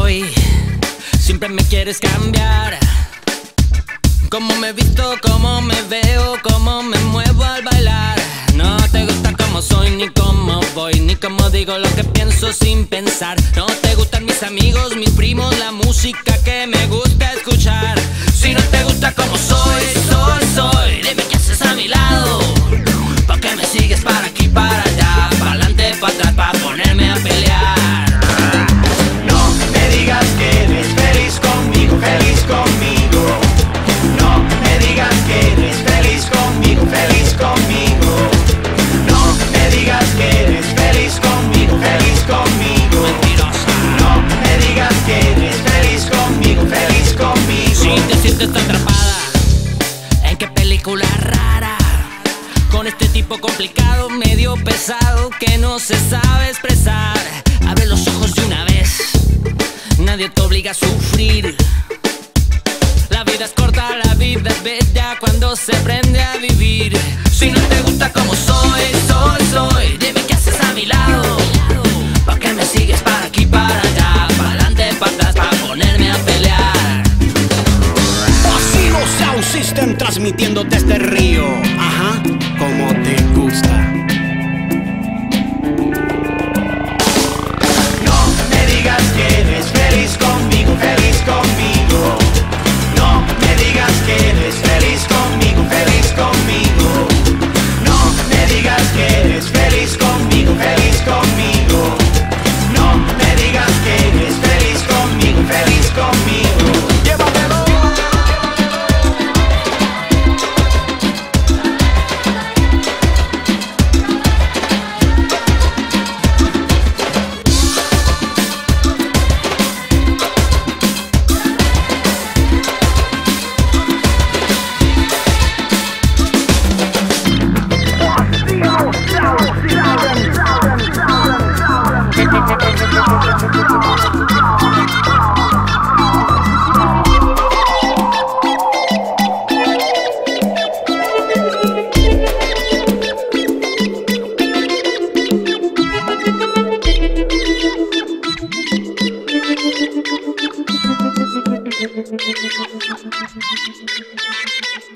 soy, siempre me quieres cambiar. Cómo me visto, cómo me veo, cómo me muevo al bailar. No te gusta cómo soy, ni cómo voy, ni cómo digo lo que pienso sin pensar. No te gustan mis amigos, mis primos, la música que me gusta escuchar. Si no te gusta cómo soy, dime qué haces a mi lado. ¿Por qué me sigues para aquí, para allá, para adelante, para atrás, para ponerme a pelear? No me digas que eres feliz conmigo, feliz conmigo. No me digas que eres feliz conmigo, feliz conmigo. No me digas que eres feliz conmigo, feliz conmigo. Mentirosa. No me digas que eres feliz conmigo, feliz conmigo. Si te sientes atrapada, ¿en qué película rara? Con este tipo complicado, medio pesado, que no se sabe expresar. Abre los ojos de una vez, nadie te obliga a sufrir. La vida es corta, la vida es bella cuando se aprende a vivir. Si no te gusta como soy, dime qué haces a mi lado. ¿Por qué me sigues para aquí, para allá, para adelante, para atrás, para ponerme a pelear? Asilo Sound System transmitiendo desde Río. Ajá, como te gusta. No me digas que eres feliz conmigo, feliz conmigo. No me digas que eres feliz conmigo, feliz conmigo. No me digas que eres feliz conmigo, feliz conmigo. No me digas que eres feliz conmigo, feliz conmigo. Llévatelo. Thank you.